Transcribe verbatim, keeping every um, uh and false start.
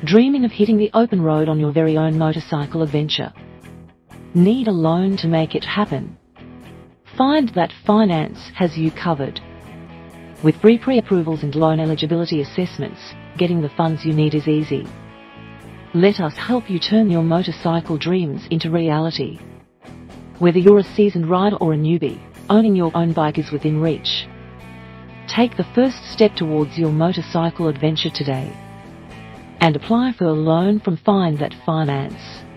Dreaming of hitting the open road on your very own motorcycle adventure? Need a loan to make it happen? Find that finance has you covered. With free pre-approvals and loan eligibility assessments, getting the funds you need is easy. Let us help you turn your motorcycle dreams into reality. Whether you're a seasoned rider or a newbie, owning your own bike is within reach. Take the first step towards your motorcycle adventure today and apply for a loan from Find That Finance.